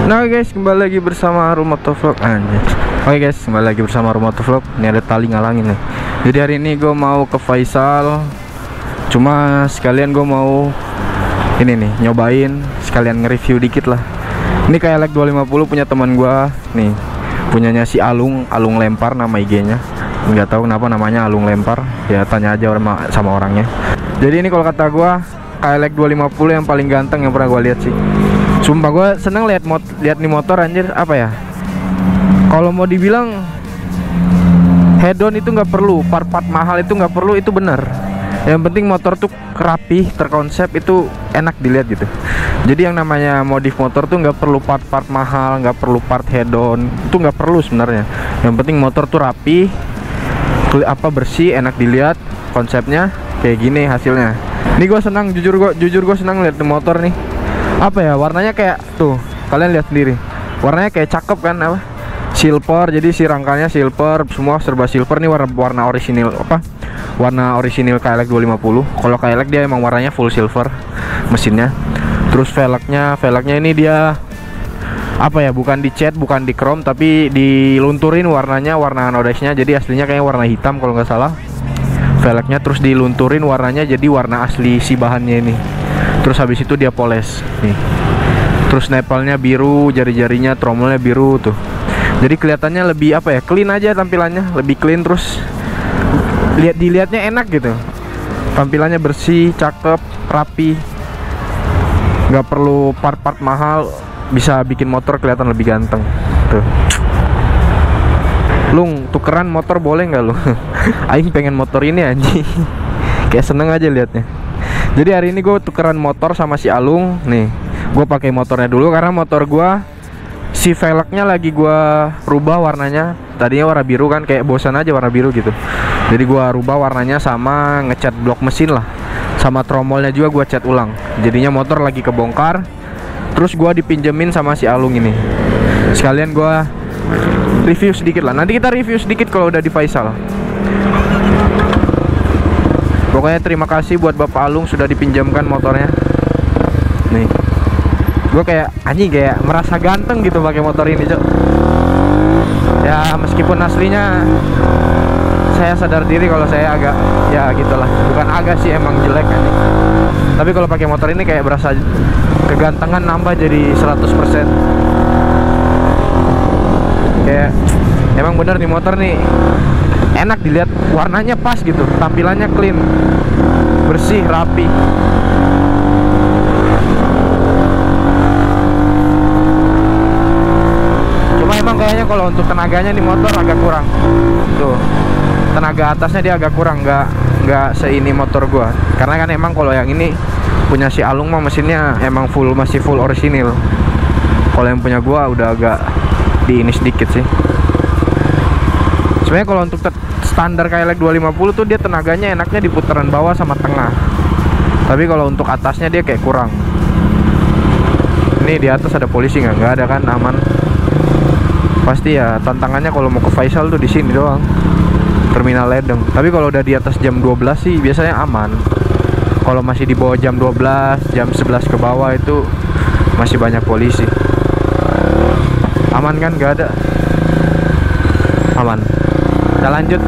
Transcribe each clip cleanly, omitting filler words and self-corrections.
Nah guys, kembali lagi bersama Rumotovlog anjir. Oke guys, kembali lagi bersama Rumotovlog. Ini ada tali ngalangin nih. Jadi hari ini gue mau ke Faisal. Cuma sekalian gue mau ini nih, nyobain, sekalian nge-review dikit lah. Ini kayak KLX 250 punya teman gue nih. Punyanya si Alung Lempar nama IG-nya. Nggak tahu kenapa namanya Alung Lempar. Ya tanya aja sama orangnya. Jadi ini kalau kata gue KLX 250 yang paling ganteng yang pernah gue lihat sih. Sumpah gue seneng lihat nih motor anjir. Apa ya, kalau mau dibilang head-on itu nggak perlu, part-part mahal itu nggak perlu, itu bener. Yang penting motor tuh rapi, terkonsep, itu enak dilihat gitu. Jadi yang namanya modif motor tuh nggak perlu part-part mahal, nggak perlu part head-on, itu nggak perlu sebenarnya. Yang penting motor tuh rapi, bersih, enak dilihat, konsepnya kayak gini hasilnya. Ini gue senang, jujur gue senang lihat motor nih. Apa ya, warnanya kayak tuh, kalian lihat sendiri, warnanya kayak cakep kan, apa, silver. Jadi si rangkanya silver, semua serba silver. Nih warna orisinil, warna orisinil KLX 250. Kalau KLX dia emang warnanya full silver mesinnya. Terus velgnya ini dia apa ya, bukan dicat, bukan di chrome, tapi dilunturin warnanya, warna anodisnya. Jadi aslinya kayak warna hitam kalau nggak salah velgnya, terus dilunturin warnanya jadi warna asli si bahannya ini. Terus habis itu dia poles nih. Terus nepalnya biru, jari-jarinya, tromolnya biru tuh. Jadi kelihatannya lebih apa ya, clean aja tampilannya, lebih clean. Terus dilihatnya enak gitu. Tampilannya bersih, cakep, rapi. Nggak perlu part-part mahal, bisa bikin motor kelihatan lebih ganteng. Tuh. Lung, tukeran motor boleh nggak lu? Aing pengen motor ini anjing. Kayak seneng aja liatnya. Jadi hari ini gue tukeran motor sama si Alung. Nih, gue pakai motornya dulu karena motor gue si velgnya lagi gue rubah warnanya. Tadinya warna biru kan, kayak bosan aja warna biru gitu. Jadi gue rubah warnanya sama ngecat blok mesin lah. Sama tromolnya juga gue cat ulang. Jadinya motor lagi kebongkar. Terus gue dipinjemin sama si Alung ini. Sekalian gue review sedikit lah. Nanti kita review sedikit kalau udah di Faisal. Pokoknya terima kasih buat Bapak Alung sudah dipinjamkan motornya. Nih, gue kayak anjing, kayak merasa ganteng gitu pakai motor ini, Cok. Ya meskipun aslinya saya sadar diri kalau saya agak, ya gitulah, bukan agak sih, emang jelek anjing. Tapi kalau pakai motor ini kayak berasa kegantengan nambah jadi 100%. Kayak emang bener nih motor nih enak dilihat, warnanya pas gitu, tampilannya clean, bersih, rapi. Cuma emang kayaknya kalau untuk tenaganya nih motor agak kurang. Tuh, tenaga atasnya dia agak kurang, nggak seini motor gua. Karena kan emang kalau yang ini punya si Alung mah mesinnya emang masih full orisinil. Kalau yang punya gua udah agak di ini sedikit sih. Sebenarnya kalau untuk standar KLX 250 tuh dia tenaganya enaknya di putaran bawah sama tengah. Tapi kalau untuk atasnya dia kayak kurang. Ini di atas ada polisi nggak ada kan, aman. Pasti ya tantangannya kalau mau ke Faisal tuh di sini doang, Terminal Ledeng. Tapi kalau udah di atas jam 12 sih biasanya aman. Kalau masih di bawah jam 12, jam 11 ke bawah itu masih banyak polisi. Aman kan, nggak ada. Aman. Kita lanjut.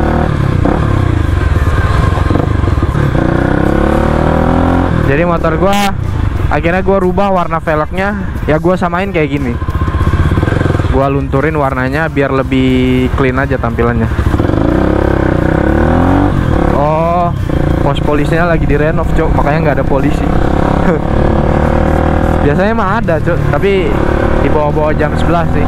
Jadi motor gua akhirnya gua rubah warna velgnya, ya gua samain kayak gini. Gua lunturin warnanya biar lebih clean aja tampilannya. Oh, pos polisinya lagi direnov, Cok, makanya nggak ada polisi. Biasanya mah ada, Cok, tapi di bawah-bawah jam 11 sih.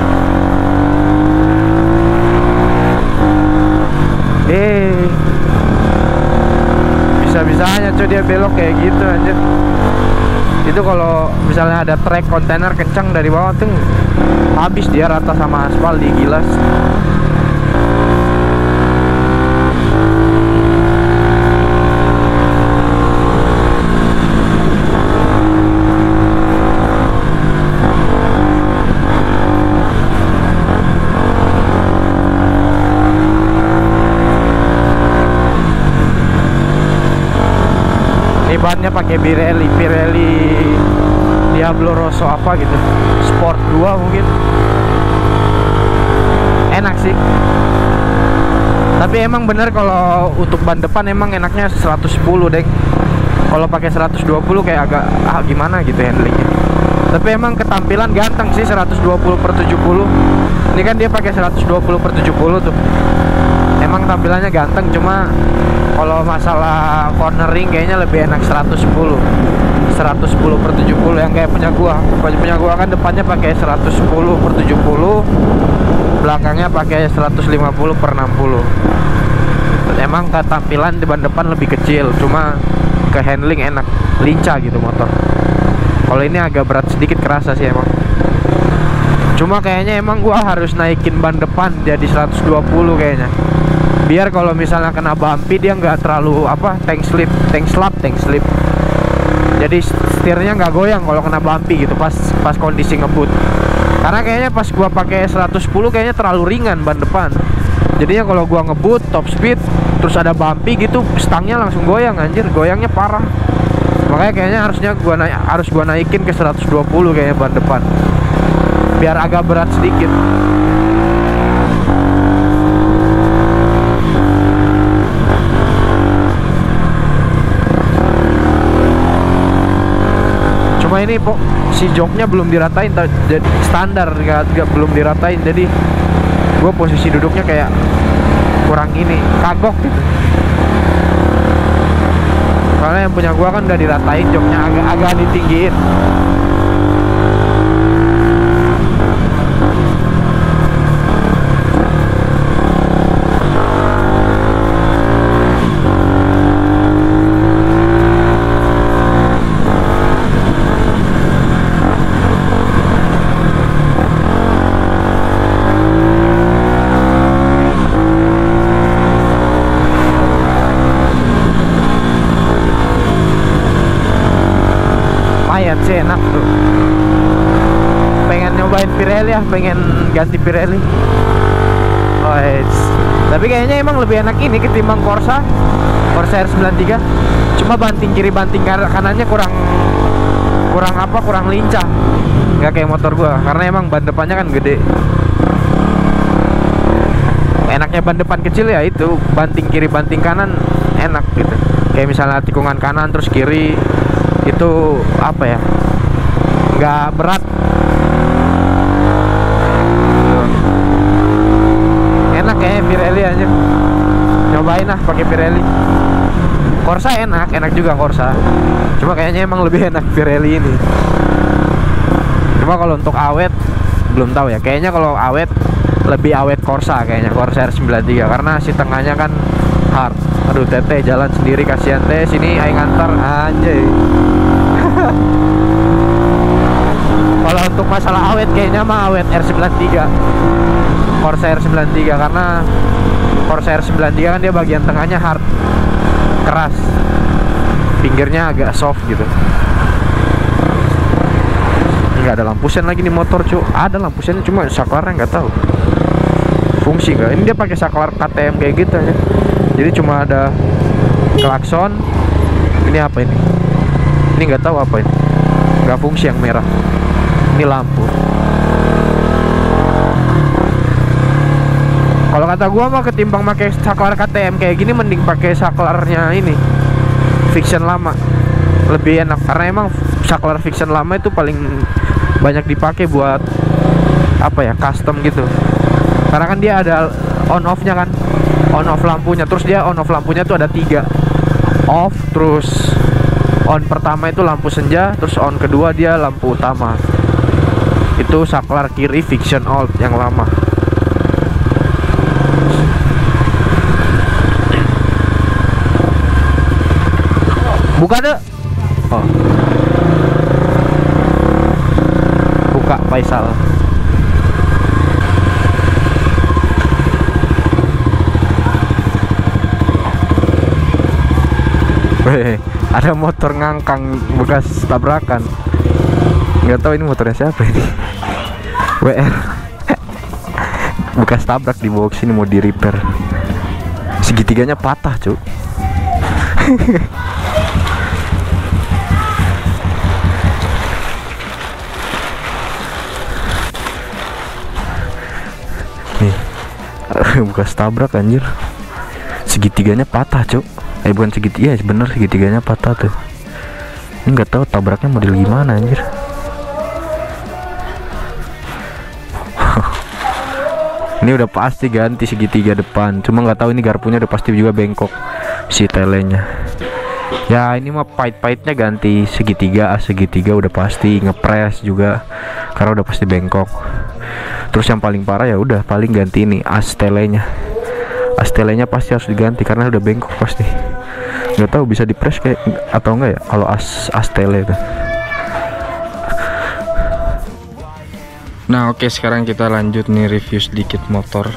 Bisa-bisanya cuy dia belok kayak gitu anjir. Itu kalau misalnya ada trek kontainer kencang dari bawah tuh habis dia rata sama aspal, digilas. Bannya pakai Pirelli, dia Diablo Rosso apa gitu, Sport 2 mungkin. Enak sih. Tapi emang bener kalau untuk ban depan emang enaknya 110 deh. Kalau pakai 120 kayak agak gimana gitu handlingnya. Tapi emang ketampilan ganteng sih 120/70. Ini kan dia pakai 120/70 tuh. Emang tampilannya ganteng, cuma kalau masalah cornering kayaknya lebih enak 110/70 yang kayak punya gua. Punya gua kan depannya pakai 110/70, belakangnya pakai 150/60. Emang ketampilan di ban depan lebih kecil, cuma ke handling enak, lincah gitu motor. Kalau ini agak berat sedikit, kerasa sih emang. Cuma kayaknya emang gua harus naikin ban depan jadi 120 kayaknya. Biar kalau misalnya kena bumpy dia nggak terlalu tank slip. Jadi setirnya nggak goyang kalau kena bumpy gitu pas kondisi ngebut. Karena kayaknya pas gua pakai 110 kayaknya terlalu ringan ban depan. Jadinya kalau gua ngebut top speed terus ada bumpy gitu, stangnya langsung goyang, anjir, goyangnya parah. Makanya kayaknya harus gua naikin ke 120 kayaknya ban depan. Biar agak berat sedikit. Cuma ini si joknya belum diratain, jadi standar belum diratain, jadi gue posisi duduknya kayak kurang ini, kagok gitu. Soalnya yang punya gue kan udah diratain joknya, agak ditinggiin. Sih enak tuh. Pengen nyobain Pirelli ya, pengen ganti Pirelli. Tapi kayaknya emang lebih enak ini ketimbang Corsa R93. Cuma banting kiri banting kanannya kurang lincah. Nggak kayak motor gua, karena emang ban depannya kan gede. Enaknya ban depan kecil ya itu, banting kiri banting kanan enak gitu. Kayak misalnya tikungan kanan terus kiri, itu nggak berat. Enak kayaknya Pirelli aja. Nyobain lah pakai Pirelli. Corsa enak juga Corsa. Cuma kayaknya emang lebih enak Pirelli ini. Cuma kalau untuk awet belum tahu ya. Kayaknya kalau awet lebih awet Corsa, kayaknya Corsa R93, karena si tengahnya kan hard. Aduh, Tete jalan sendiri, kasihan Teh. Sini aing ngantar, anjay. Kalau untuk masalah awet kayaknya mah awet R93, Corsa R93, karena Corsa R93 kan dia bagian tengahnya hard, keras, pinggirnya agak soft gitu. Nggak ada lampu sen lagi nih motor, cu. Ada lampu sennya, cuma saklarnya nggak tahu fungsi nggak. Ini dia pakai saklar KTM kayak gitu aja. Jadi cuma ada klakson. Ini apa ini? Ini nggak tahu apa ini. Nggak fungsi yang merah. Ini lampu. Kalau kata gua mah ketimbang pakai saklar KTM kayak gini, mending pakai saklarnya ini Fiction lama, lebih enak. Karena emang saklar Fiction lama itu paling banyak dipakai buat custom gitu. Karena kan dia ada on off nya kan, on off lampunya. Terus dia on off lampunya tuh ada 3 off, terus on pertama itu lampu senja, terus on kedua dia lampu utama. Itu saklar kiri Fiction Old yang lama. Buka deh. Oh. Buka Faisal. Weh, ada motor ngangkang bekas tabrakan. Nggak tahu ini motornya siapa ini. WR. Bekas tabrak dibawa ke sini mau di repair. Segitiganya patah, Cuk. Bekas tabrak anjir. Segitiganya patah cok. Bukan segitiga, bener segitiganya patah tuh. Ini nggak tahu tabraknya model gimana anjir. Ini udah pasti ganti segitiga depan, cuma nggak tahu ini garpunya udah pasti juga bengkok si telenya. Ya ini mah pahit-pahitnya ganti segitiga, segitiga udah pasti, ngepres juga karena udah pasti bengkok. Terus yang paling parah ya udah paling ganti ini as telenya. As telenya pasti harus diganti karena udah bengkok pasti. Nggak tahu bisa dipres kayak atau enggak ya kalau as tele itu. Nah oke, sekarang kita lanjut nih review sedikit motor.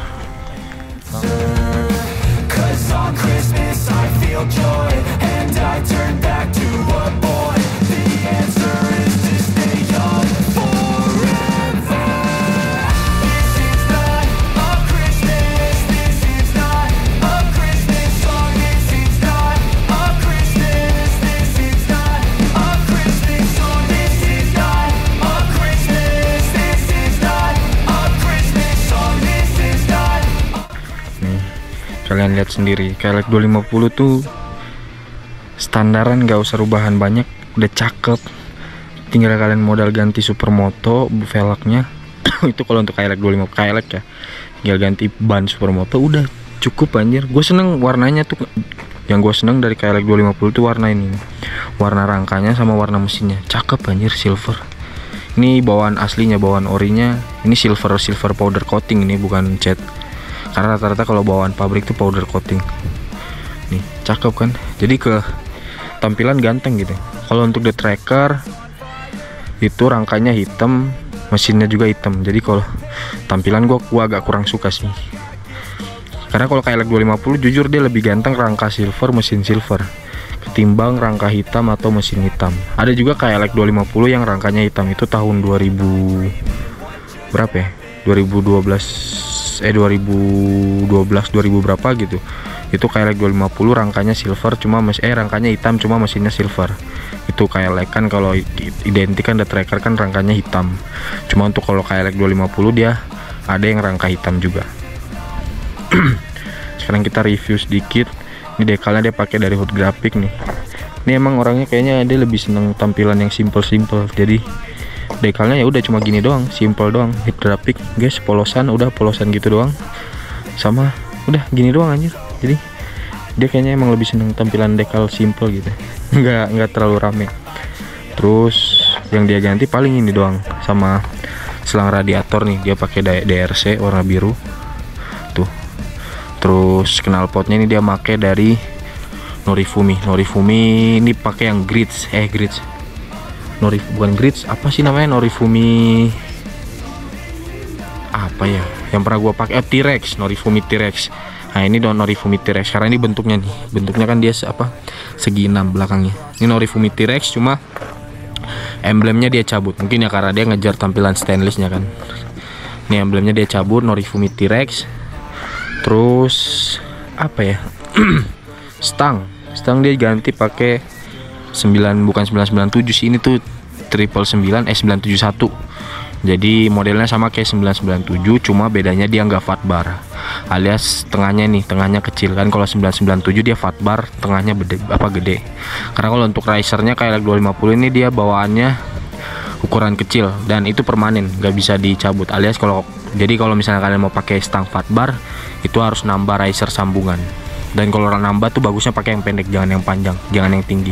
Kalian lihat sendiri, KLX 250 tuh standaran, nggak usah rubahan banyak, udah cakep. Tinggal kalian modal ganti supermoto velgnya. Itu kalau untuk KLX 250 KLX ya, tinggal ganti ban supermoto udah cukup anjir. Gue seneng warnanya tuh, yang gue seneng dari KLX 250 tuh warna ini, warna rangkanya sama warna mesinnya cakep anjir, silver. Ini bawaan aslinya, bawaan orinya ini silver powder coating, ini bukan cat. Karena rata-rata kalau bawaan pabrik tuh powder coating. Nih, cakep kan? Jadi ke tampilan ganteng gitu. Kalau untuk the tracker itu rangkanya hitam, mesinnya juga hitam. Jadi kalau tampilan gua agak kurang suka sih. Karena kalau KLX 250 jujur dia lebih ganteng rangka silver, mesin silver ketimbang rangka hitam atau mesin hitam. Ada juga KLX 250 yang rangkanya hitam, itu tahun 2000 berapa ya? 2012 berapa gitu. Itu KLX 250 rangkanya silver cuma rangkanya hitam cuma mesinnya silver. Itu KLX kan kalau identik kan the tracker kan rangkanya hitam. Cuma untuk kalau KLX 250 dia ada yang rangka hitam juga. Sekarang kita review sedikit. Ini dekalnya dia pakai dari Hood Graphic nih. Ini emang orangnya kayaknya dia lebih seneng tampilan yang simple. Jadi dekalnya ya udah cuma gini doang, simple doang. Hood Graphic guys, polosan gitu doang. Sama udah gini doang anjir. Jadi dia kayaknya emang lebih seneng tampilan dekal simple gitu. Nggak terlalu rame. Terus yang dia ganti paling ini doang, sama selang radiator nih dia pakai DRC warna biru. Tuh. Terus knalpotnya ini dia pakai dari Norifumi ini pakai yang grids. Bukan grids, apa sih namanya, Norifumi apa ya yang pernah gua pakai, T-Rex, Norifumi T-Rex. Nah ini Norifumi T-Rex karena ini bentuknya kan dia segi 6 belakangnya. Ini Norifumi T-Rex cuma emblemnya dia cabut, mungkin ya karena dia ngejar tampilan stainlessnya kan. Ini emblemnya dia cabut, Norifumi T-Rex. Terus apa ya stang dia ganti pakai 997 sih, ini tuh 991. Jadi modelnya sama kayak 997, cuma bedanya dia nggak fat bar, alias tengahnya kecil kan. Kalau 997 dia fat bar, tengahnya gede. Karena kalau untuk risernya kayak 250 ini dia bawaannya ukuran kecil dan itu permanen, nggak bisa dicabut. Alias kalau misalnya kalian mau pakai stang fat bar itu harus nambah riser sambungan. Dan kalau orang nambah tuh bagusnya pakai yang pendek, jangan yang panjang, jangan yang tinggi.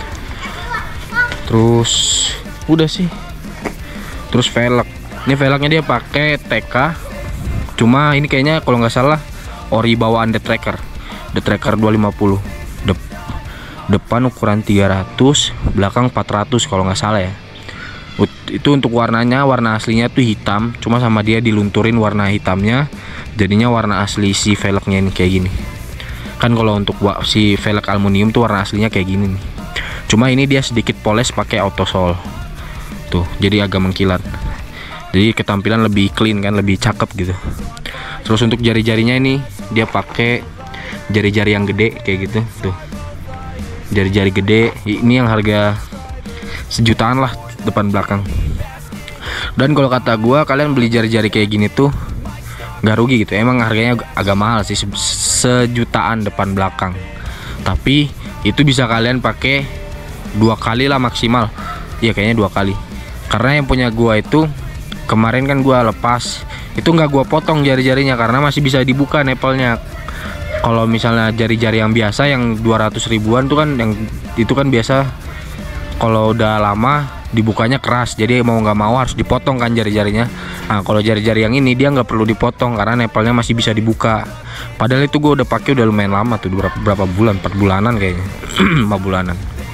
Terus udah sih. Terus velg, ini velgnya dia pakai TK, cuma ini kayaknya kalau nggak salah ori bawaan the tracker 250. Depan ukuran 300, belakang 400 kalau nggak salah ya. Itu untuk warnanya, warna aslinya tuh hitam, cuma sama dia dilunturin warna hitamnya, jadinya warna asli si velgnya ini kayak gini. Kan kalau untuk si velg aluminium tuh warna aslinya kayak gini nih. Cuma ini dia sedikit poles pakai autosol. Tuh, jadi agak mengkilat. Jadi ketampilan lebih clean kan, lebih cakep gitu. Terus untuk jari-jarinya ini dia pakai jari-jari yang gede kayak gitu. Tuh. Jari-jari gede. Ini yang harga sejutaan lah depan belakang. Dan kalau kata gua, kalian beli jari-jari kayak gini tuh nggak rugi gitu. Emang harganya agak mahal sih, sejutaan depan belakang, tapi itu bisa kalian pakai 2 kali lah maksimal. Iya kayaknya 2 kali, karena yang punya gua itu kemarin kan gua lepas, itu nggak gua potong jari-jarinya karena masih bisa dibuka nepelnya. Kalau misalnya jari-jari yang biasa yang 200 ribuan tuh kan, yang itu kan biasa kalau udah lama dibukanya keras, jadi mau nggak mau harus dipotong kan jari-jarinya. Nah kalau jari-jari yang ini dia nggak perlu dipotong karena nepelnya masih bisa dibuka. Padahal itu gue udah pakai udah lumayan lama tuh, berapa bulan, 4 bulanan kayaknya 5 bulanan,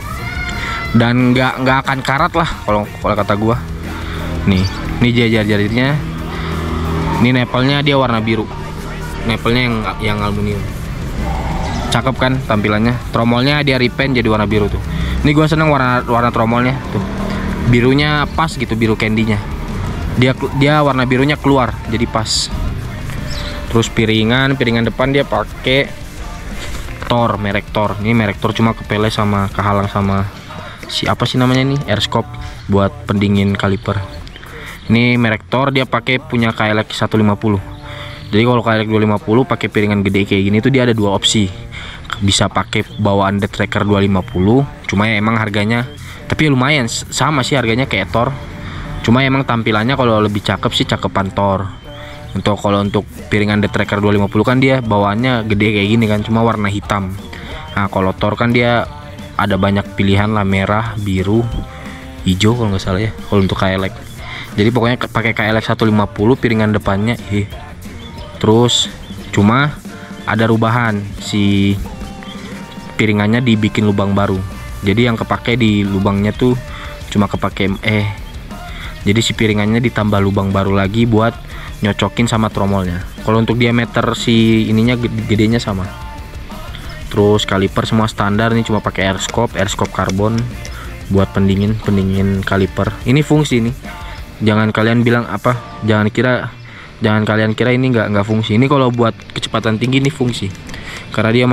dan nggak akan karat lah kalau kata gue. Nih jari-jarinya, ini nepelnya dia warna biru, nepelnya yang aluminium, cakep kan tampilannya. Tromolnya dia repaint jadi warna biru tuh. Ini gue seneng warna tromolnya tuh, birunya pas gitu, biru candy-nya. Dia warna birunya keluar jadi pas. Terus piringan depan dia pakai Thor, merek Thor. Ini merek Thor cuma kepele sama kehalang sama apa sih namanya nih, air scope buat pendingin kaliper. Ini merek Thor, dia pakai punya KLX 150. Jadi kalau KLX 250 pakai piringan gede kayak gini tuh dia ada 2 opsi. Bisa pakai bawaan dead tracker 250, cuma ya emang harganya, tapi lumayan sama sih harganya kayak Thor. Cuma emang tampilannya kalau lebih cakep sih cakepan Thor. Kalau untuk piringan dead tracker 250 kan dia bawaannya gede kayak gini kan, cuma warna hitam. Nah kalau Thor kan dia ada banyak pilihan lah, merah, biru, hijau kalau nggak salah ya kalau untuk KLX. Jadi pokoknya pakai KLX 150 piringan depannya. Terus cuma ada rubahan, si piringannya dibikin lubang baru. Jadi yang kepake di lubangnya tuh cuma kepake jadi si piringannya ditambah lubang baru lagi buat nyocokin sama tromolnya. Kalau untuk diameter si ininya gedenya sama. Terus kaliper semua standar nih, cuma pakai air scope karbon buat pendingin kaliper. Ini fungsi nih, jangan kalian bilang apa, jangan kalian kira ini nggak fungsi. Ini kalau buat kecepatan tinggi ini fungsi, karena dia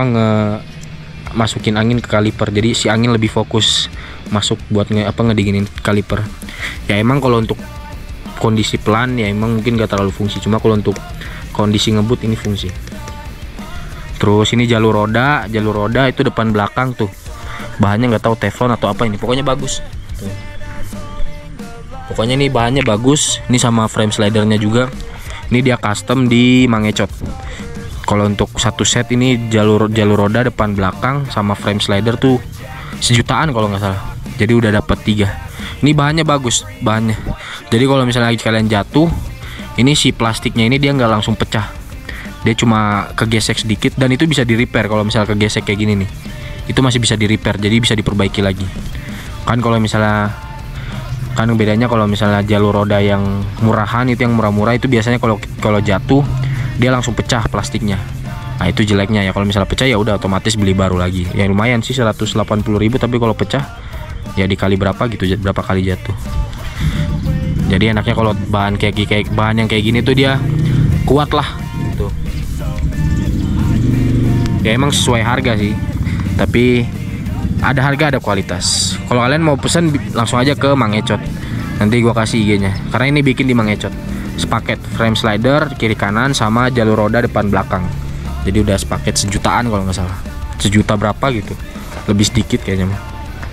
masukin angin ke kaliper, jadi si angin lebih fokus masuk buat ngedinginin kaliper. Ya emang kalau untuk kondisi pelan ya emang mungkin gak terlalu fungsi, cuma kalau untuk kondisi ngebut ini fungsi. Terus ini jalur roda itu depan belakang tuh bahannya nggak tahu teflon atau apa, ini pokoknya bagus tuh. Pokoknya ini bahannya bagus. Ini sama frame slidernya juga, ini dia custom di Mangecot. Kalau untuk satu set ini jalur roda depan belakang sama frame slider tuh 1 jutaan kalau nggak salah. Jadi udah dapat 3. Ini bahannya bagus bahannya. Jadi kalau misalnya kalian jatuh, ini si plastiknya ini dia nggak langsung pecah. Dia cuma kegesek sedikit, dan itu bisa di repair. Kalau misalnya kegesek kayak gini nih, itu masih bisa di repair, jadi bisa diperbaiki lagi. Kan kalau misalnya bedanya kalau misalnya jalur roda yang murahan itu, yang murah-murah itu biasanya kalau jatuh dia langsung pecah plastiknya. Nah itu jeleknya ya. Kalau misalnya pecah ya udah otomatis beli baru lagi. Ya lumayan sih 180.000, tapi kalau pecah ya dikali berapa gitu, berapa kali jatuh. Jadi enaknya kalau bahan bahan yang kayak gini tuh dia kuat lah gitu. Ya emang sesuai harga sih, tapi ada harga ada kualitas. Kalau kalian mau pesen langsung aja ke Mangecot, nanti gua kasih IG-nya, karena ini bikin di Mangecot. Sepaket frame slider kiri kanan sama jalur roda depan belakang, jadi udah sepaket 1 jutaan kalau nggak salah. 1 juta berapa gitu, lebih sedikit kayaknya mah.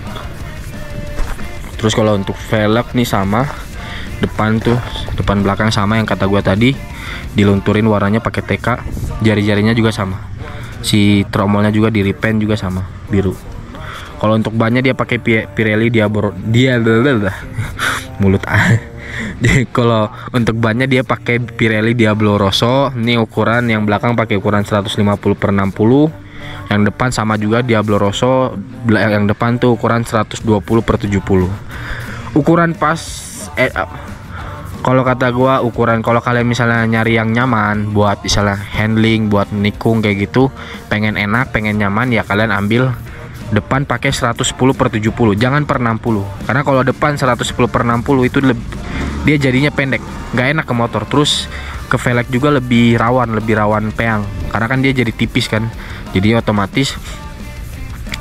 Terus kalau untuk velg nih sama, depan belakang sama yang kata gua tadi, dilunturin warnanya pakai TK, jari-jarinya juga sama, si tromolnya juga di repaint juga sama biru. Kalau untuk bannya dia pakai Pirelli mulut Jadi kalau untuk bannya dia pakai Pirelli Diablo Rosso. Ini ukuran yang belakang pakai ukuran 150/60, yang depan sama juga Diablo Rosso, yang depan tuh ukuran 120/70. Ukuran pas kalau kata gua ukuran, kalau kalian misalnya nyari yang nyaman buat misalnya handling, buat nikung kayak gitu, pengen enak, pengen nyaman, ya kalian ambil depan pakai 110/70, jangan per 60. Karena kalau depan 110/60 itu dia jadinya pendek, nggak enak ke motor. Terus ke velg juga lebih rawan peang, karena kan dia jadi tipis kan, jadi otomatis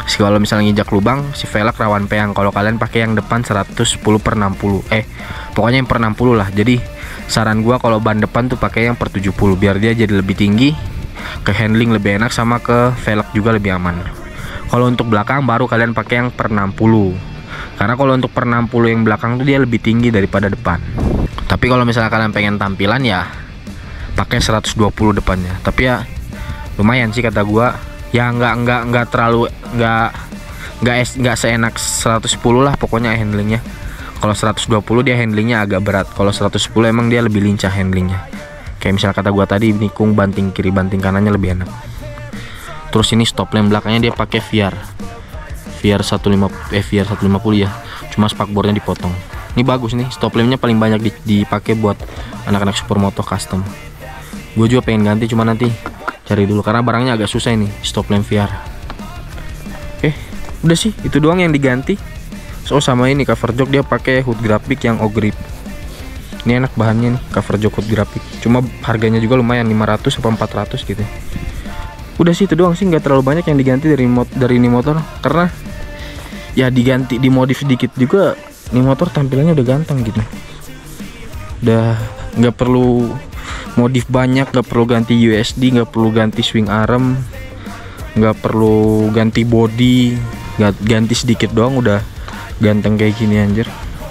Kalau misalnya nginjak lubang, si velg rawan peang. Kalau kalian pakai yang depan 110/60, pokoknya yang per 60 lah. Jadi saran gua kalau ban depan tuh pakai yang per 70 biar dia jadi lebih tinggi, ke handling lebih enak, sama ke velg juga lebih aman. Kalau untuk belakang baru kalian pakai yang per 60, karena kalau untuk per 60 yang belakang tuh dia lebih tinggi daripada depan. Tapi kalau misalnya kalian pengen tampilan ya pakai 120 depannya. Tapi ya lumayan sih kata gua. Ya nggak terlalu nggak seenak 110 lah pokoknya handlingnya. Kalau 120 dia handlingnya agak berat. Kalau 110 emang dia lebih lincah handlingnya. Kayak misalnya kata gua tadi, nikung banting kiri banting kanannya lebih enak. Terus ini stop lamp belakangnya dia pakai VR 150 ya. Cuma spakbornya dipotong. Ini bagus nih, stop lampnya paling banyak dipakai buat anak-anak supermoto custom. Gue juga pengen ganti, cuma nanti cari dulu karena barangnya agak susah ini stop lamp VR. Oke, udah sih itu doang yang diganti. So sama ini cover jok dia pakai hood graphic yang O-grip. Ini enak bahannya nih, cover jok hood graphic. Cuma harganya juga lumayan 500 atau 400 gitu. Udah sih itu doang sih, nggak terlalu banyak yang diganti dari ini motor, karena ya diganti dimodif sedikit juga. Ini motor tampilannya udah ganteng gitu. Udah nggak perlu modif banyak, nggak perlu ganti USD, nggak perlu ganti swing arm, nggak perlu ganti body, ganti sedikit doang udah ganteng kayak gini anjir.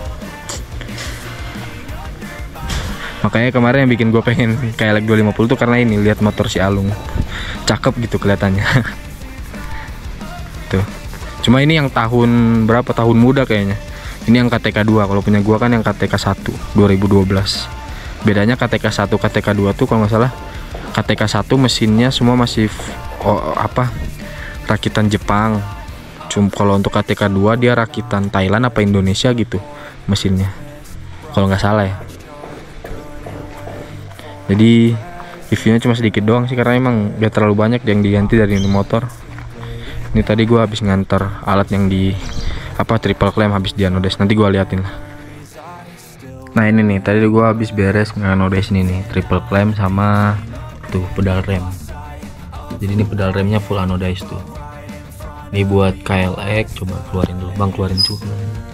Makanya kemarin yang bikin gue pengen kayak 250 tuh karena ini, lihat motor si Alung cakep gitu kelihatannya. Tuh, cuma ini yang tahun berapa, tahun muda kayaknya. Ini yang KTK 2, kalau punya gua kan yang KTK 1 2012. Bedanya KTK 1 KTK 2 tuh kalau nggak salah, KTK 1 mesinnya semua masih rakitan Jepang. Cuma kalau untuk KTK 2 dia rakitan Thailand apa Indonesia gitu mesinnya, kalau nggak salah ya. Jadi reviewnya cuma sedikit doang sih, karena emang gak terlalu banyak yang diganti dari ini motor. Ini tadi gua habis nganter alat yang di triple clamp habis di anodes, nanti gua liatin lah. Nah ini nih, tadi gua habis beres nganodes ini nih, triple clamp sama tuh pedal rem. Jadi ini pedal remnya full anodize tuh. Ini buat KLX, coba keluarin dulu bang, keluarin juga.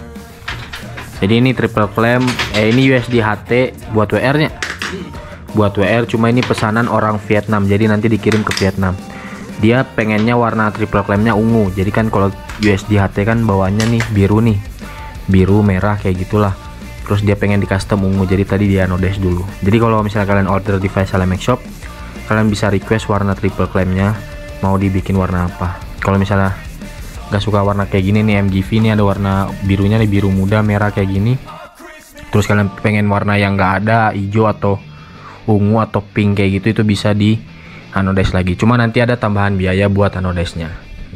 Jadi ini triple clamp, ini USD HT buat WR nya, buat WR, cuma ini pesanan orang Vietnam, jadi nanti dikirim ke Vietnam. Dia pengennya warna triple clampnya ungu, jadi kan kalau USD HT kan bawaannya nih biru merah kayak gitulah. Terus dia pengen di custom ungu, jadi tadi dia anodize dulu. Jadi kalau misalnya kalian order di Faisal MX Shop, kalian bisa request warna triple clampnya mau dibikin warna apa. Kalau misalnya nggak suka warna kayak gini nih, MGV ini ada warna birunya nih, biru muda merah kayak gini. Terus kalian pengen warna yang nggak ada, hijau atau ungu atau pink kayak gitu, itu bisa di anodize lagi. Cuma nanti ada tambahan biaya buat anodize nya.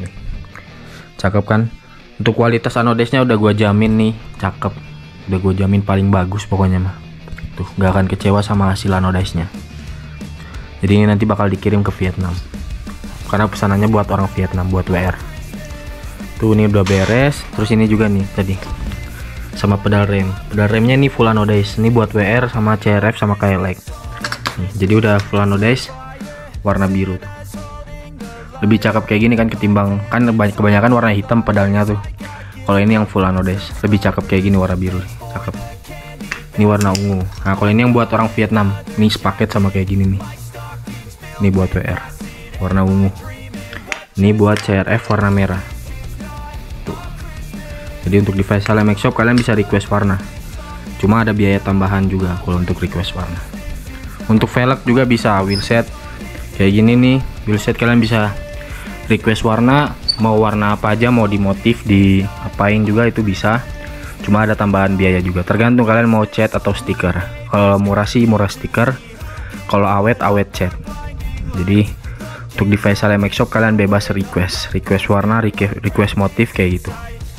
Cakep kan? Untuk kualitas anodize nya udah gua jamin nih, cakep. Udah gua jamin paling bagus pokoknya mah. Tuh, nggak akan kecewa sama hasil anodize nya. Jadi ini nanti bakal dikirim ke Vietnam, karena pesanannya buat orang Vietnam, buat WR. Tuh ini udah beres. Terus ini juga nih tadi sama pedal remnya nih full anodize. Ini buat WR sama CRF sama KLX. Jadi udah full anodize warna biru tuh. Lebih cakep kayak gini kan ketimbang, kan kebanyakan warna hitam pedalnya tuh. Kalau ini yang full anodize lebih cakep kayak gini, warna biru nih, cakep. Ini warna ungu. Nah kalau ini yang buat orang Vietnam, ini sepaket sama kayak gini nih. Ini buat WR warna ungu, ini buat CRF warna merah tuh. Jadi untuk di Faisal MX Shop kalian bisa request warna, cuma ada biaya tambahan juga kalau untuk request warna. Untuk velg juga bisa, wheelset kayak gini nih, wheelset kalian bisa request warna, mau warna apa aja, mau dimotif di apain juga itu bisa. Cuma ada tambahan biaya juga, tergantung kalian mau cat atau stiker. Kalau murah sih murah stiker, kalau awet cat. Jadi untuk di Faisal MX Shop kalian bebas request warna, request motif kayak gitu.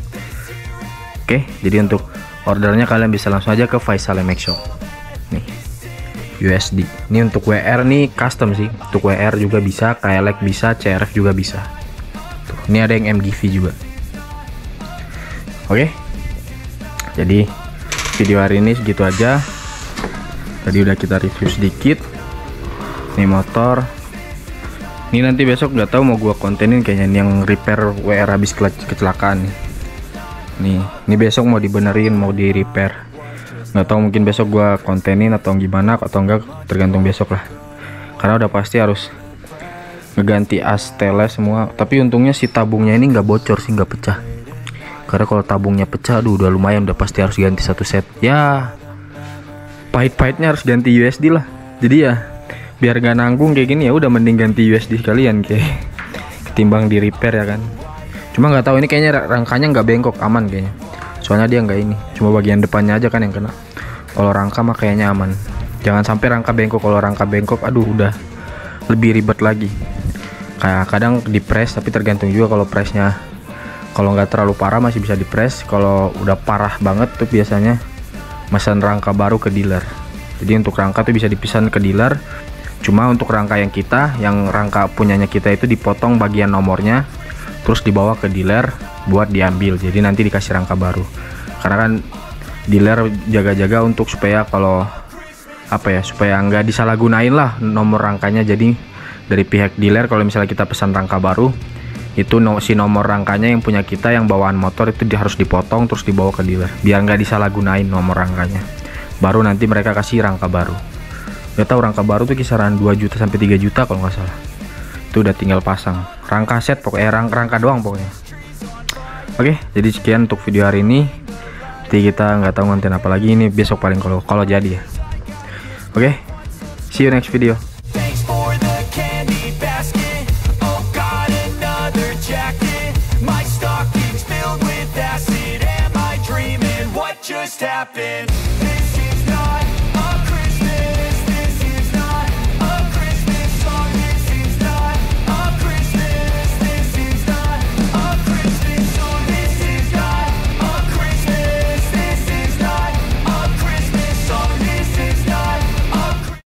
Oke, jadi untuk ordernya kalian bisa langsung aja ke Faisal MX Shop. Nih USD. Ini untuk WR nih custom sih. Untuk WR juga bisa, KLX bisa, CRF juga bisa. Tuh, ini ada yang MGV juga. Oke. Jadi video hari ini segitu aja. Tadi udah kita review sedikit. Ini motor Ini nanti besok nggak tahu mau gua kontenin kayaknya ini yang repair WR habis kecelakaan nih. Ini besok mau dibenerin, mau di repair. Nggak tahu, mungkin besok gua kontenin atau gimana, atau enggak tergantung besok lah. Karena udah pasti harus ngeganti as tele semua. Tapi untungnya si tabungnya ini nggak bocor sih, nggak pecah. Karena kalau tabungnya pecah, aduh udah lumayan, udah pasti harus ganti satu set. Ya pahit-pahitnya harus ganti USD lah. Jadi ya biar gak nanggung kayak gini, ya udah mending ganti USD sekalian kayak ketimbang di repair ya kan. Cuma nggak tahu ini kayaknya rangkanya nggak bengkok, aman kayaknya. Soalnya dia nggak ini, cuma bagian depannya aja kan yang kena. Kalau rangka mah kayaknya aman. Jangan sampai rangka bengkok. Kalau rangka bengkok, aduh udah lebih ribet lagi. Kayak kadang di press, tapi tergantung juga kalau pressnya. Kalau nggak terlalu parah masih bisa di press. Kalau udah parah banget tuh biasanya mesan rangka baru ke dealer. Jadi untuk rangka tuh bisa dipesan ke dealer. Cuma untuk rangka yang rangka punyanya kita itu dipotong bagian nomornya, terus dibawa ke dealer buat diambil. Jadi nanti dikasih rangka baru. Karena kan dealer jaga-jaga untuk supaya kalau supaya nggak disalahgunain lah nomor rangkanya. Jadi dari pihak dealer kalau misalnya kita pesan rangka baru, itu si nomor rangkanya yang punya kita yang bawaan motor itu harus dipotong terus dibawa ke dealer biar nggak disalahgunain nomor rangkanya. Baru nanti mereka kasih rangka baru. Gak tahu, rangka baru tuh kisaran 2 juta sampai 3 juta kalau nggak salah. Itu udah tinggal pasang rangka set pokoknya, rangka doang pokoknya. Oke, jadi sekian untuk video hari ini. Jadi kita nggak tahu ngonten apa lagi ini besok paling kalau jadi ya. Oke, see you next video. Just happened.